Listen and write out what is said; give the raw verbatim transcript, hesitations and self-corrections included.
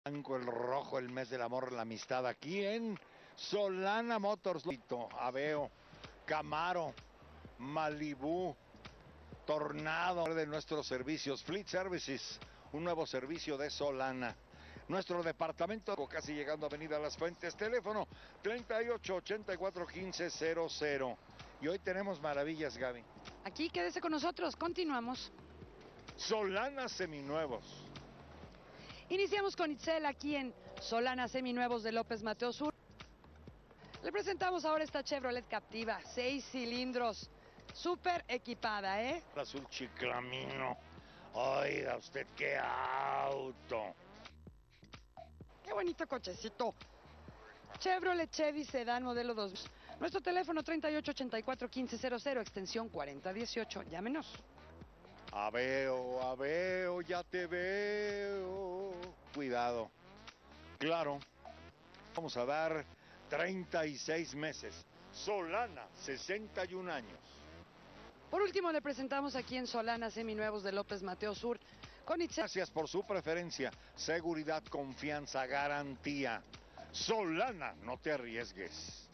blanco, el rojo, el mes del amor, la amistad, aquí en Solana Motors. Aveo, Camaro, Malibu, Tornado, de nuestros servicios, Fleet Services, un nuevo servicio de Solana. Nuestro departamento, casi llegando a Avenida Las Fuentes, teléfono treinta y ocho ochenta y cuatro quince cero cero. Y hoy tenemos maravillas, Gaby. Aquí quédese con nosotros, continuamos. Solana Seminuevos. Iniciamos con Itzel aquí en Solana Seminuevos de López Mateos Sur. Le presentamos ahora esta Chevrolet Captiva, seis cilindros, súper equipada, ¿eh? Azul chiclamino. Oiga usted, qué auto. Qué bonito cochecito. Chevrolet Chevy Sedán modelo dos. Nuestro teléfono treinta y ocho ochenta y cuatro quince cero cero, extensión cuarenta dieciocho. Llámenos. Aveo, Aveo, ya te veo. Cuidado. Claro. Vamos a dar treinta y seis meses. Solana, sesenta y un años. Por último, le presentamos aquí en Solana Seminuevos de López Mateos Sur con Itzel. Gracias por su preferencia. Seguridad, confianza, garantía. Solana, no te arriesgues.